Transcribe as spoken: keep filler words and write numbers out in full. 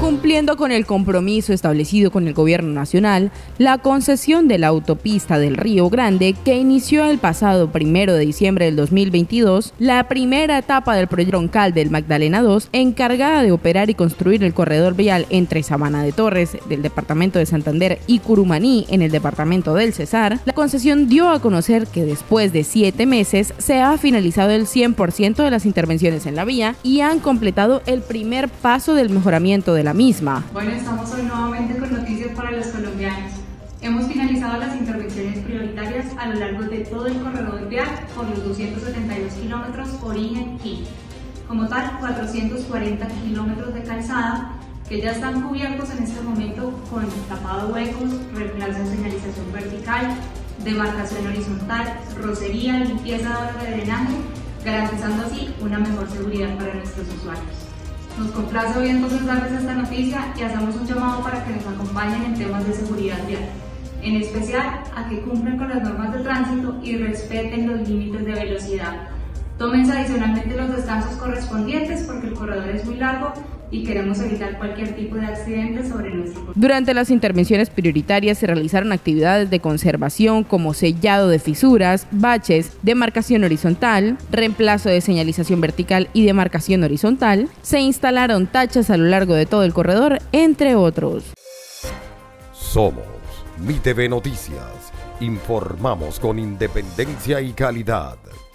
Cumpliendo con el compromiso establecido con el gobierno nacional, la concesión de la autopista del Río Grande, que inició el pasado primero de diciembre del dos mil veintidós, la primera etapa del proyecto troncal del Magdalena dos, encargada de operar y construir el corredor vial entre Sabana de Torres, del departamento de Santander, y Curumaní, en el departamento del Cesar, la concesión dio a conocer que después de siete meses se ha finalizado el cien por ciento de las intervenciones en la vía y han completado el primer paso del mejoramiento de la misma. Bueno, estamos hoy nuevamente con noticias para los colombianos. Hemos finalizado las intervenciones prioritarias a lo largo de todo el corredor vial por los doscientos setenta y dos kilómetros origen-Quito. Como tal, cuatrocientos cuarenta kilómetros de calzada que ya están cubiertos en este momento con tapado huecos, reemplazo de señalización vertical, demarcación horizontal, rocería, limpieza de obras de drenaje, garantizando así una mejor seguridad para nuestros usuarios. Nos complace hoy entonces darles esta noticia y hacemos un llamado para que nos acompañen en temas de seguridad vial, en especial a que cumplan con las normas de tránsito y respeten los límites de velocidad. Tómense adicionalmente los descansos correspondientes porque el corredor es muy largo y queremos evitar cualquier tipo de accidente sobre nuestro corredor. Durante las intervenciones prioritarias se realizaron actividades de conservación como sellado de fisuras, baches, demarcación horizontal, reemplazo de señalización vertical y demarcación horizontal, se instalaron tachas a lo largo de todo el corredor, entre otros. Somos Mi T V Noticias, informamos con independencia y calidad.